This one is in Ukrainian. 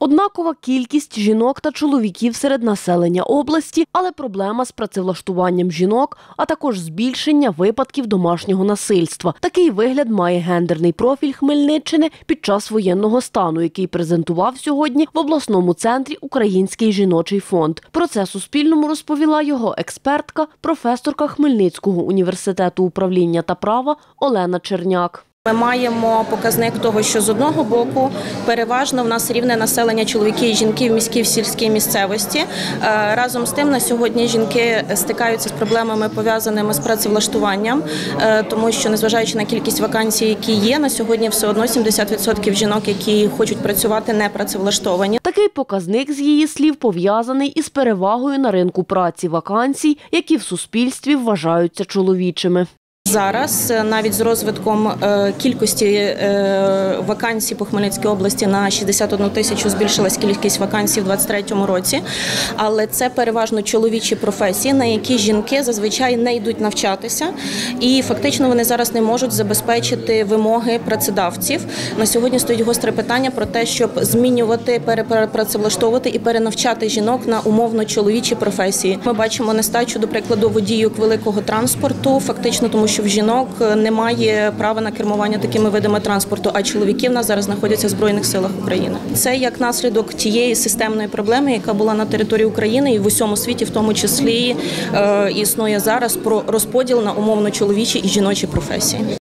Однакова кількість жінок та чоловіків серед населення області, але проблема з працевлаштуванням жінок, а також збільшення випадків домашнього насильства. Такий вигляд має гендерний профіль Хмельниччини під час воєнного стану, який презентував сьогодні в обласному центрі Український жіночий фонд. Про це Суспільному розповіла його експертка, професорка Хмельницького університету управління та права Олена Черняк. Ми маємо показник того, що з одного боку переважно в нас рівне населення чоловіки і жінки в міській, в сільській місцевості. Разом з тим на сьогодні жінки стикаються з проблемами, пов'язаними з працевлаштуванням, тому що, незважаючи на кількість вакансій, які є, на сьогодні все одно 70% жінок, які хочуть працювати, не працевлаштовані. Такий показник, з її слів, пов'язаний із перевагою на ринку праці вакансій, які в суспільстві вважаються чоловічими. Зараз навіть з розвитком кількості вакансій по Хмельницькій області на 61 тисячу збільшилась кількість вакансій у 2023 році, але це переважно чоловічі професії, на які жінки зазвичай не йдуть навчатися, і фактично вони зараз не можуть забезпечити вимоги працедавців. На сьогодні стоїть гостре питання про те, щоб змінювати, перепрацевлаштовувати і перенавчати жінок на умовно чоловічі професії. Ми бачимо нестачу, до прикладу, водіїв великого транспорту, фактично тому, що в жінок немає права на кермування такими видами транспорту, а чоловіки в нас зараз знаходяться в Збройних силах України. Це як наслідок тієї системної проблеми, яка була на території України і в усьому світі, в тому числі існує зараз, про розподіл на умовно чоловічі і жіночі професії.